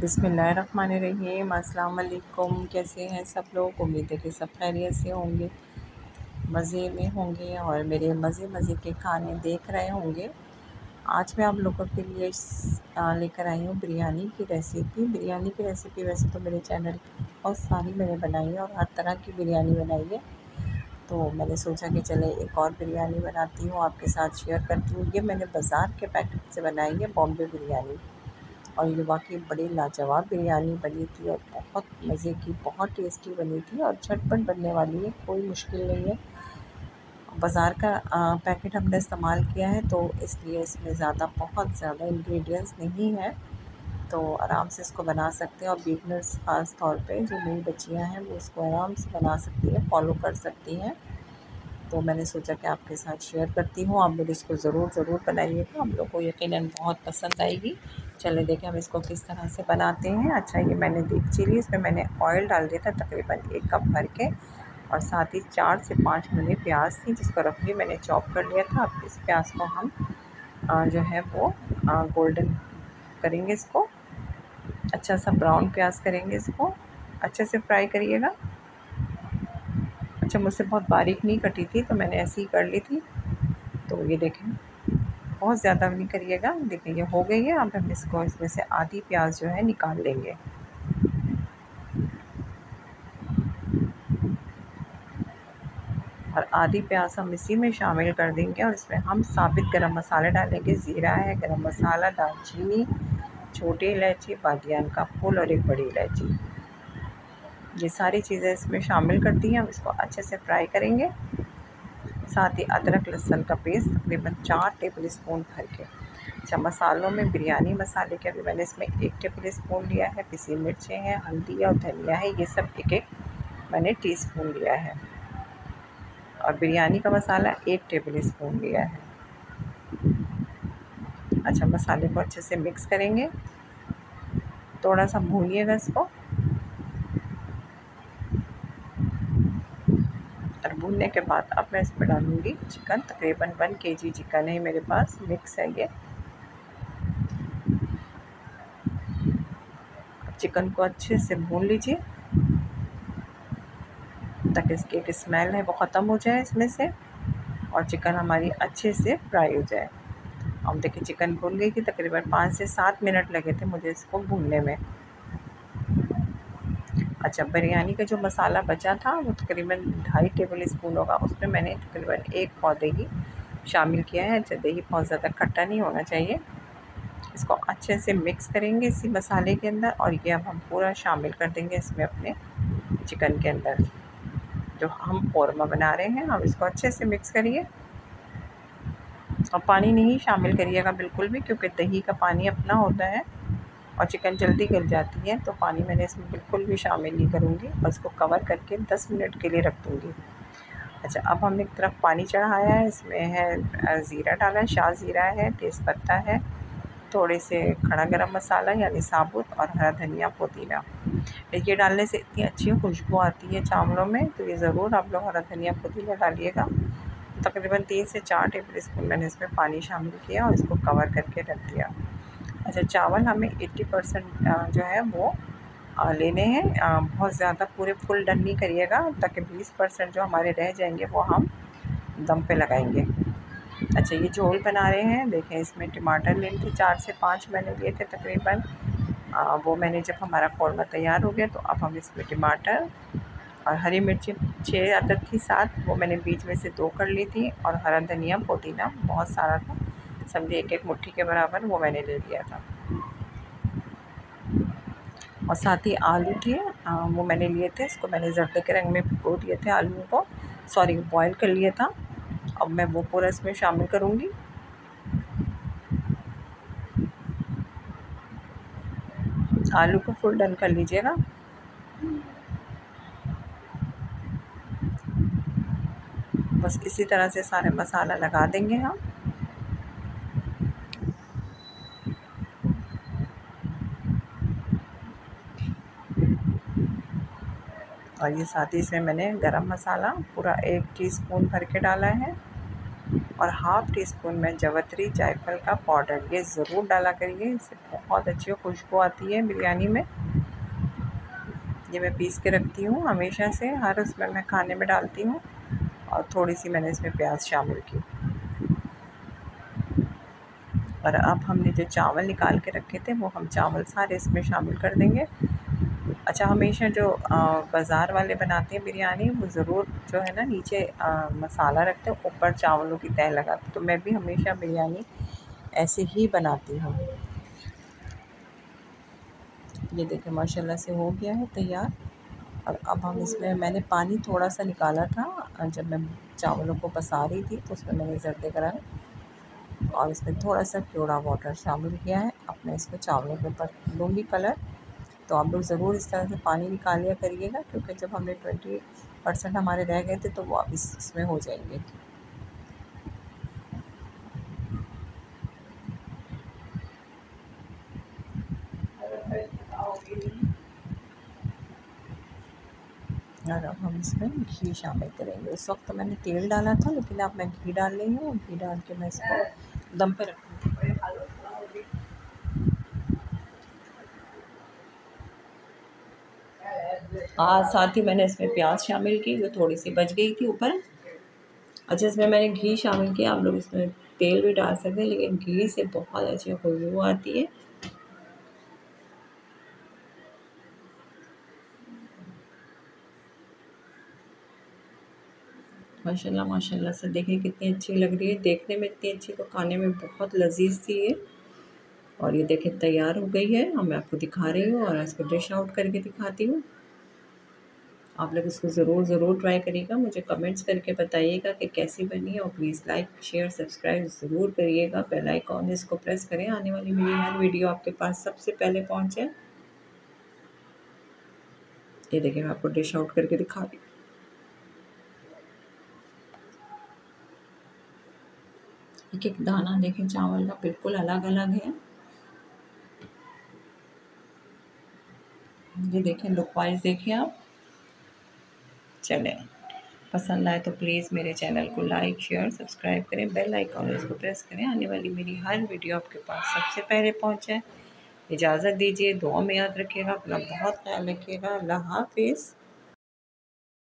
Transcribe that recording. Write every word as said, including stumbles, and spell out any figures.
बिस्मिल्लाहिर्रहमानिर्रहीम। अस्सलाम वालेकुम। कैसे हैं सब लोग? उम्मीद है कि सब खैरियत से होंगे, मज़े में होंगे और मेरे मज़े मज़े के खाने देख रहे होंगे। आज मैं आप लोगों के लिए लेकर आई हूँ बिरयानी की रेसिपी। बिरयानी की रेसिपी वैसे तो मेरे चैनल बहुत सारी मैंने बनाई है और हर तरह की बिरयानी बनाई है, तो मैंने सोचा कि चले एक और बिरयानी बनाती हूँ, आपके साथ शेयर करती हूँ। ये मैंने बाज़ार के पैकेट से बनाई है, बॉम्बे बिरयानी, और ये वाकई बड़ी लाजवाब बिरयानी बनी थी और बहुत मज़े की, बहुत टेस्टी बनी थी और झटपट बनने वाली है, कोई मुश्किल नहीं है। बाज़ार का आ, पैकेट हमने इस्तेमाल किया है, तो इसलिए इसमें ज़्यादा बहुत ज़्यादा इंग्रेडिएंट्स नहीं है, तो आराम से इसको बना सकते हैं। और बिगनर्स ख़ास तौर पे जो नई बच्चियां हैं वो इसको आराम से बना सकती हैं, फॉलो कर सकती हैं। तो मैंने सोचा कि आपके साथ शेयर करती हूँ, आप लोग इसको ज़रूर ज़रूर बनाइएगा, हम लोग को यकीनन बहुत पसंद आएगी। चलिए देखें हम इसको किस तरह से बनाते हैं। अच्छा, ये मैंने देख ली, इसमें मैंने ऑयल डाल दिया था तकरीबन एक कप भर के, और साथ ही चार से पाँच मुने प्याज थी जिसको रफली मैंने चॉप कर लिया था। अब इस प्याज को हम आ, जो है वो गोल्डन करेंगे, इसको अच्छा सा ब्राउन प्याज करेंगे, इसको अच्छे से फ्राई करिएगा। अच्छा, मुझसे बहुत बारीक नहीं कटी थी तो मैंने ऐसे ही कर ली थी। तो ये देखें, बहुत ज़्यादा नहीं करिएगा। देखिए ये हो गई है। अब हम इसको इसमें से आधी प्याज जो है निकाल लेंगे। और आधी प्याज हम इसी में शामिल कर देंगे और इसमें हम साबित गरम मसाले डालेंगे। ज़ीरा है, गरम मसाला, दालचीनी, छोटी इलायची, बादियान का फूल और एक बड़ी इलायची, ये सारी चीज़ें इसमें शामिल कर दी हैं। हम इसको अच्छे से फ्राई करेंगे। साथ ही अदरक लहसुन का पेस्ट तकरीबन चार टेबल स्पून भर के। अच्छा, मसालों में बिरयानी मसाले के अभी मैंने इसमें एक टेबल स्पून लिया है, पिसी मिर्चें हैं, हल्दी और धनिया है, ये सब एक एक मैंने टीस्पून लिया है। और बिरयानी का मसाला एक टेबल स्पून लिया है। अच्छा, मसाले को अच्छे से मिक्स करेंगे, थोड़ा सा भूनिएगा इसको। और भूनने के बाद अब मैं इसमें डालूँगी चिकन। तकरीबन वन केजी चिकन है मेरे पास, मिक्स है ये। चिकन को अच्छे से भून लीजिए ताकि इसकी एक स्मेल है वो ख़त्म हो जाए इसमें से और चिकन हमारी अच्छे से फ्राई हो जाए। अब देखिए चिकन भून गई थी, तकरीबन पाँच से सात मिनट लगे थे मुझे इसको भूनने में। अच्छा, बिरयानी का जो मसाला बचा था वो तकरीबन ढाई टेबल स्पून होगा, उसमें मैंने तकरीबन एक पाव दही शामिल किया है। अच्छा, दही बहुत ज़्यादा खट्टा नहीं होना चाहिए। इसको अच्छे से मिक्स करेंगे इसी मसाले के अंदर, और ये अब हम पूरा शामिल कर देंगे इसमें अपने चिकन के अंदर जो हम कौरमा बना रहे हैं। हम इसको अच्छे से मिक्स करिए और पानी नहीं शामिल करिएगा बिल्कुल भी, क्योंकि दही का पानी अपना होता है और चिकन जल्दी गल जाती है, तो पानी मैंने इसमें बिल्कुल भी शामिल नहीं करूँगी और इसको कवर करके दस मिनट के लिए रख दूँगी। अच्छा, अब हमने एक तरफ पानी चढ़ाया है, इसमें है ज़ीरा डाला है, शाह ज़ीरा है, तेज़पत्ता है, थोड़े से खड़ा गरम मसाला यानी साबुत, और हरा धनिया, पुदीना। ये डालने से इतनी अच्छी खुशबू आती है चावलों में, तो ये ज़रूर आप लोग हरा धनिया पुदीना डालिएगा। तकरीबन तीन से चार टेबल स्पून मैंने इसमें पानी शामिल किया और इसको कवर करके रख दिया। अच्छा, चावल हमें अस्सी परसेंट जो है वो लेने हैं, बहुत ज़्यादा पूरे फुल डन नहीं करिएगा, ताकि बीस परसेंट जो हमारे रह जाएंगे वो हम दम पे लगाएंगे। अच्छा, ये झोल बना रहे हैं। देखें, इसमें टमाटर लिए थे, चार से पाँच मैंने लिए थे तकरीबन। आ, वो मैंने जब हमारा कौरमा तैयार हो गया तो अब हम इसमें टमाटर और हरी मिर्ची छः अदद थी, साथ वो मैंने बीच में से दो कर ली थी, और हरा धनिया पुदीना बहुत सारा था, समझिए एक एक मुट्ठी के बराबर वो मैंने ले लिया था। और साथ ही आलू थे, आ, वो मैंने लिए थे, इसको मैंने जर्दे के रंग में भिगो दिए थे आलू को, सॉरी बॉईल कर लिया था। अब मैं वो पूरा इसमें शामिल करूँगी। आलू को फुल डन कर लीजिएगा। बस इसी तरह से सारे मसाला लगा देंगे हम। और ये साथ ही इसमें मैंने गरम मसाला पूरा एक टीस्पून भर के डाला है, और हाफ़ टी स्पून में जावित्री जायफल का पाउडर, ये ज़रूर डाला करिए, इससे बहुत अच्छी खुशबू आती है बिरयानी में। ये मैं पीस के रखती हूँ हमेशा से, हर उसमें मैं खाने में डालती हूँ। और थोड़ी सी मैंने इसमें प्याज शामिल की। और अब हमने जो चावल निकाल के रखे थे वो हम चावल सारे इसमें शामिल कर देंगे। अच्छा, हमेशा जो बाज़ार वाले बनाते हैं बिरयानी, वो ज़रूर जो है ना नीचे आ, मसाला रखते हैं, ऊपर चावलों की तह लगाते हैं। तो मैं भी हमेशा बिरयानी ऐसे ही बनाती हूँ। ये देखिए माशाल्लाह से हो गया है तैयार। और अब हम इसमें, मैंने पानी थोड़ा सा निकाला था जब मैं चावलों को पसा रही थी, तो उसमें मैंने जर्दे कराए और इसमें थोड़ा सा क्योड़ा वाटर शामिल किया है। अब मैं इसको चावलों के ऊपर लूँगी कलर। तो आप लोग ज़रूर इस तरह से पानी निकाल लिया करिएगा, क्योंकि जब हमने ट्वेंटी परसेंट हमारे रह गए थे तो वो अब इस इसमें हो जाएंगे। और अब हम इसमें घी शामिल करेंगे। उस वक्त तो मैंने तेल डाला था, लेकिन अब मैं घी डाल रही हूँ। घी डाल के मैं इसको दम पे रखूँगी। हाँ, साथ ही मैंने इसमें प्याज शामिल की, जो थोड़ी सी बच गई थी ऊपर। अच्छा, इसमें मैंने घी शामिल किया। आप लोग इसमें तेल भी डाल सकते हैं, लेकिन घी से बहुत अच्छी खुशबू आती है। माशाल्लाह माशाल्लाह से देखिए कितनी अच्छी लग रही है, देखने में इतनी अच्छी, तो खाने में बहुत लजीज थी ये। और ये देखिए तैयार हो गई है। अब मैं आपको दिखा रही हूँ और इसको डिश आउट करके दिखाती हूँ। आप लोग इसको ज़रूर ज़रूर ट्राई करिएगा, मुझे कमेंट्स करके बताइएगा कि कैसी बनी है। और प्लीज़ लाइक शेयर सब्सक्राइब ज़रूर करिएगा। बेल आइकॉन इसको प्रेस करें, आने वाली मेरी हर वीडियो आपके पास सबसे पहले पहुँचे। ये देखिए मैं आपको डिश आउट करके दिखा रही हूँ। एक एक दाना देखें चावल का बिल्कुल अलग अलग है। ये देखें, लुक वाइज देखिए आप। चलें, पसंद आए तो प्लीज़ मेरे चैनल को लाइक शेयर सब्सक्राइब करें, बेल आइकॉन इसको प्रेस करें, आने वाली मेरी हर वीडियो आपके पास सबसे पहले पहुंचे। इजाज़त दीजिए, दुआ में याद रखिएगा, अपना बहुत ख्याल रखिएगा। अल्लाह हाफिज़।